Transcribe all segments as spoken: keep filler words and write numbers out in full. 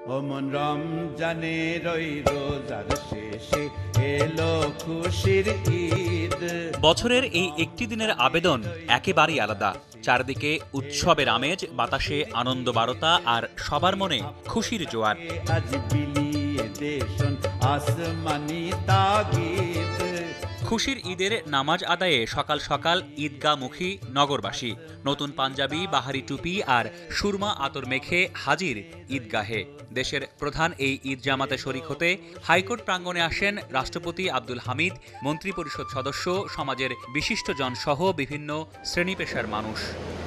ওমন রমজানের ওই রোজার শেষে এলো খুশির ঈদ। বছরের এই একটি দিনের আবেদন একেবারেই আলাদা। চারদিকে উৎসবের আমেজ, বাতাসে আনন্দ বারতা আর সবার মনে খুশির জোয়ার। আজ বিলিয়ে দেশন আসমানি তাগিদ। খুশির ঈদের নামাজ আদায়ে সকাল সকাল ঈদগাহমুখী নগরবাসী। নতুন পাঞ্জাবি, বাহারি টুপি আর সুরমা আতর মেখে হাজির ঈদগাহে। দেশের প্রধান এই ঈদ জামাতে শরিক হতে হাইকোর্ট প্রাঙ্গণে আসেন রাষ্ট্রপতি আব্দুল হামিদ, মন্ত্রিপরিষদ সদস্য, সমাজের বিশিষ্টজন সহ বিভিন্ন শ্রেণী পেশার মানুষ।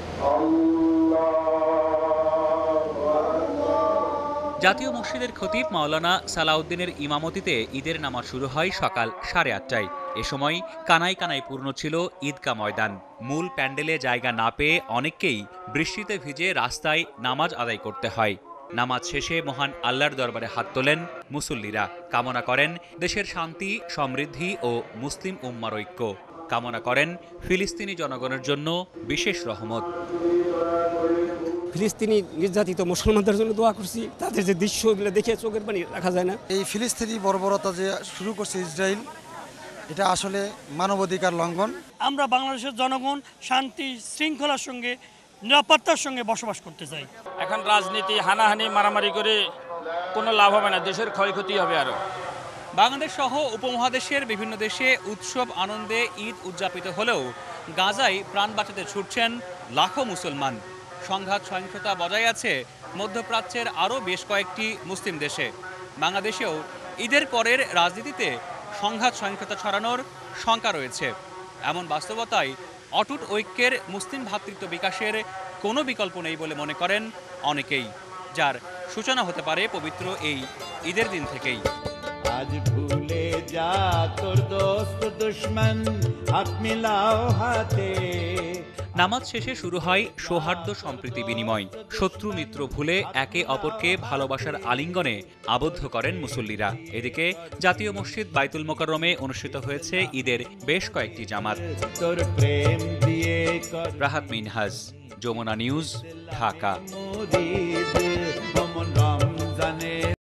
জাতীয় মসজিদের খতিব মাওলানা সালাউদ্দিনের ইমামতিতে ঈদের নামাজ শুরু হয় সকাল সাড়ে আটটায়। এ সময় কানায় কানায় পূর্ণ ছিল ঈদগাহ ময়দান। মূল প্যান্ডেলে জায়গা না পেয়ে অনেককেই বৃষ্টিতে ভিজে রাস্তায় নামাজ আদায় করতে হয়। নামাজ শেষে মহান আল্লাহর দরবারে হাত তোলেন মুসল্লিরা। কামনা করেন দেশের শান্তি, সমৃদ্ধি ও মুসলিম উম্মার ঐক্য। কামনা করেন ফিলিস্তিনি জনগণের জন্য বিশেষ রহমত। ফিলিস্তিনি নির্যাতিত মুসলমানদের জন্য দোয়া করছি। তাদের যে দৃশ্যগুলো দেখে চোখের পানি রাখা যায় না। এই ফিলিস্তিনি বর্বরতা যে শুরু করছে ইসরায়েল, এটা আসলে মানবাধিকার লঙ্ঘন। আমরা বাংলাদেশের জনগণ শান্তি শৃঙ্খলার সঙ্গে, নিরাপত্তার সঙ্গে বসবাস করতে চাই। এখন রাজনীতি হানাহানি মারামারি করে কোনো লাভ হবে না, দেশের ক্ষয়ক্ষতি হবে আরো। বাংলাদেশ সহ উপমহাদেশের বিভিন্ন দেশে উৎসব আনন্দে ঈদ উদযাপিত হলেও গাজায় প্রাণ বাঁচাতে ছুটছেন লাখো মুসলমান। সংঘাত সহিংসতা বজায় আছে মধ্যপ্রাচ্যের আরও বেশ কয়েকটি মুসলিম দেশে। বাংলাদেশেও ঈদের পরের রাজনীতিতে সংঘাত সহিংসতা ছড়ানোর শঙ্কা রয়েছে। এমন বাস্তবতায় অটুট ঐক্যের মুসলিম ভ্রাতৃত্ব বিকাশের কোনো বিকল্প নেই বলে মনে করেন অনেকেই, যার সূচনা হতে পারে পবিত্র এই ঈদের দিন থেকেই। আজ ভুলে যা তোর দোস্ত দুশমন, হাত মিলাও হাতে। নামাজ শেষে শুরু হয় সৌহার্দ্য সম্প্রীতি বিনিময়। শত্রু মিত্র ভুলে একে অপরকে ভালোবাসার আলিঙ্গনে আবদ্ধ করেন মুসল্লিরা। এদিকে জাতীয় মসজিদ বাইতুল মোকাররমে অনুষ্ঠিত হয়েছে ঈদের বেশ কয়েকটি জামাত। তোর প্রেম দিয়ে রাহাত মিনহাজ, যমুনা নিউজ, ঢাকা। মুরিদ। ওমন